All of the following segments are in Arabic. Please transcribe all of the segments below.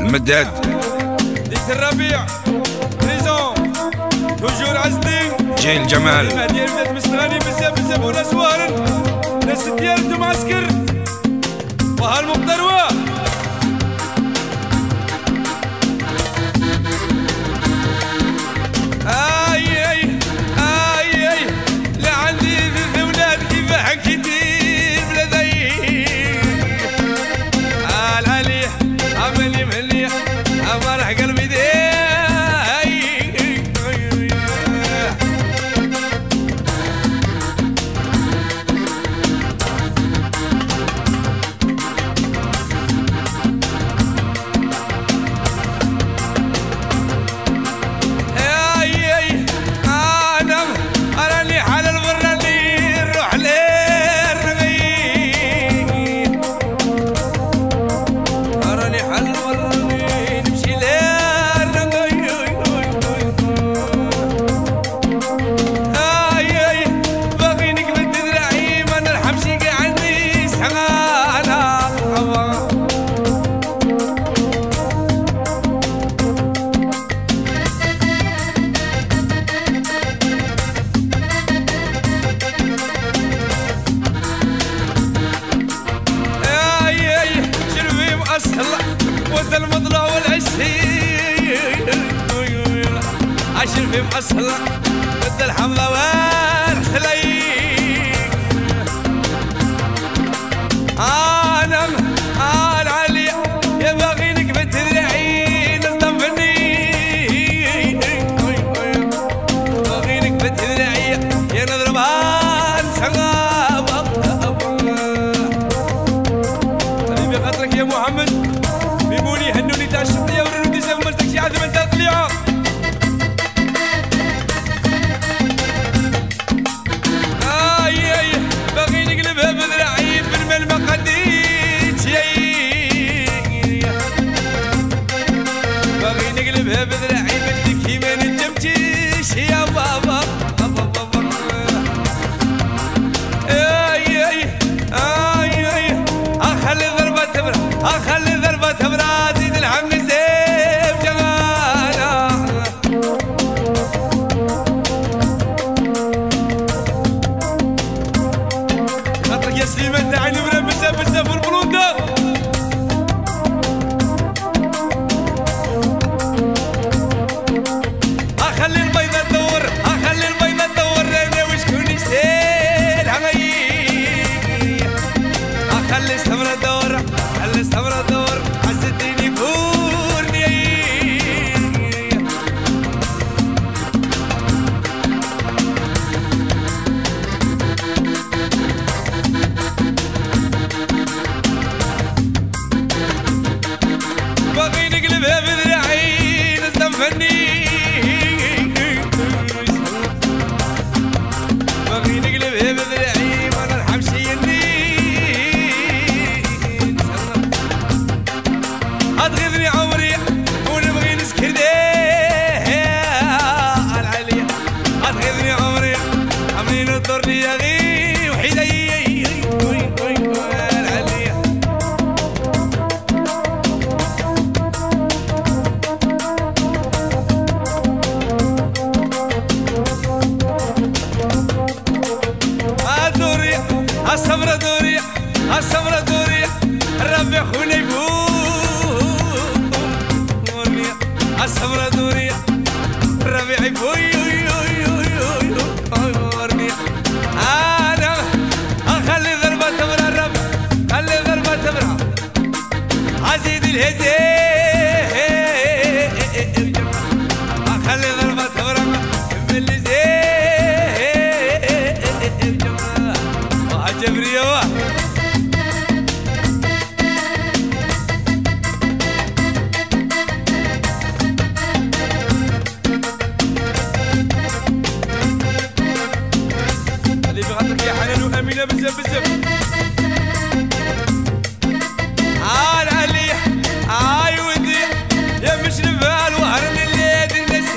مداد ديك الربيع بريزون توجور عزلي جيل جمال المهدي بدات مستغني بزاف بزاف وناس وارن ناس ديالتو معسكر وهالمقدروه ود المضلع والعسير عشر في مأصلة ود الحمضة والحلي أنا العلي يا باغينك بتدرعي نصدم فني باغينك بتدرعي يا نضربان سغاب حبيبي خاطرك يا محمد بيبوني هنوني تاع الشطية ورنودي زغملتك شي عاد من تاع القليعة باغي نقلبها بذراعي بالمال ما قديتش باغي نقلبها بذراعي بدك كيما ندمتيش يا بابا اخلي ضربة تبرا اخلي ضربة تبرا زيد الهم زيب جمالا خاطرك يا سليمان تاع نمرة بزاف بزاف والبلوندا اخلي البيضة تدور اخلي البيضة تدور انا وشكون يسيل اخلي السمرة تدور خلي السمرة تدور حسيتيني فورني باغي نقلبها بذراعي نصدم فني باغي نقلبها بذراعي ما نرحمش يني أتغذني عمري ونبغي نسكر العليا أتغذني عمري عمري نضرني يا غي وحيدي العليا دوري السمرة دوري السمرة دوري ربي خوني يفوت السمرة دوري ربيعي فوي انا اخلي ضربة تبرا الرب خلي ضربة تبرا ازيد الهزيل اخلي ضربة تبرا باللي زين جماعة وعجبني يا أمينة بزاف بزاف العلي عاي ودي يا مش نفال وهرن الليل الناس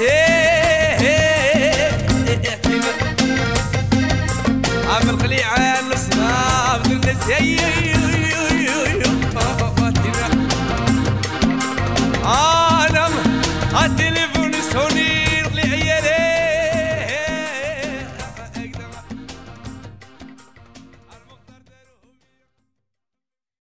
عامل قليعة الصناف الناس تليفون سوني